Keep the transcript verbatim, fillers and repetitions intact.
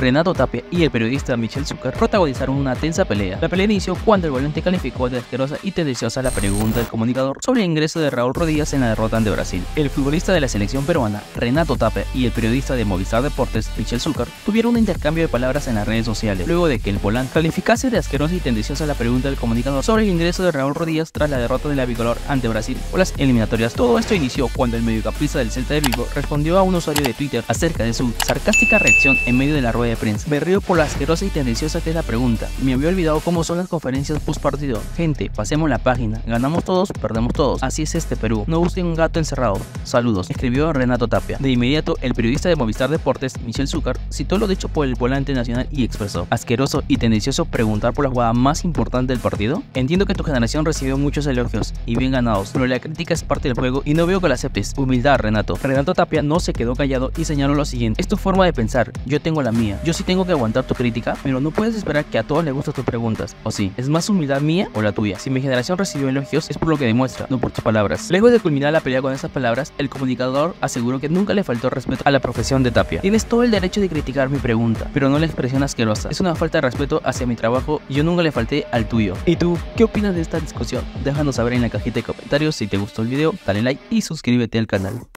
Renato Tapia y el periodista Michel Zúcar protagonizaron una tensa pelea. La pelea inició cuando el volante calificó de asquerosa y tendenciosa la pregunta del comunicador sobre el ingreso de Raúl Rodríguez en la derrota ante Brasil. El futbolista de la selección peruana, Renato Tapia, y el periodista de Movistar Deportes, Michel Zúcar, tuvieron un intercambio de palabras en las redes sociales, luego de que el volante calificase de asquerosa y tendenciosa la pregunta del comunicador sobre el ingreso de Raúl Rodríguez tras la derrota de la bicolor ante Brasil o las eliminatorias. Todo esto inició cuando el mediocampista del Celta de Vigo respondió a un usuario de Twitter acerca de su sarcástica reacción en medio de la rueda de prensa. Me río por la asquerosa y tendenciosa que es la pregunta. Me había olvidado cómo son las conferencias post partido. Gente, pasemos la página. Ganamos todos, perdemos todos. Así es este Perú. No busquen un gato encerrado. Saludos, escribió Renato Tapia. De inmediato, el periodista de Movistar Deportes, Michel Zúcar, citó lo dicho por el volante nacional y expresó: asqueroso y tendencioso preguntar por la jugada más importante del partido. Entiendo que tu generación recibió muchos elogios y bien ganados, pero la crítica es parte del juego y no veo que la aceptes. Humildad, Renato. Renato Tapia no se quedó callado y señaló lo siguiente: es tu forma de pensar, yo tengo la mía. Yo sí tengo que aguantar tu crítica, pero no puedes esperar que a todos les gustan tus preguntas. ¿O sí? ¿Es más humildad mía o la tuya? Si mi generación recibió elogios es por lo que demuestra, no por tus palabras. Lejos de culminar la pelea con esas palabras, el comunicador aseguró que nunca le faltó respeto a la profesión de Tapia. Tienes todo el derecho de criticar mi pregunta, pero no la expresión asquerosa. Es una falta de respeto hacia mi trabajo y yo nunca le falté al tuyo. ¿Y tú? ¿Qué opinas de esta discusión? Déjanos saber en la cajita de comentarios. Si te gustó el video, dale like y suscríbete al canal.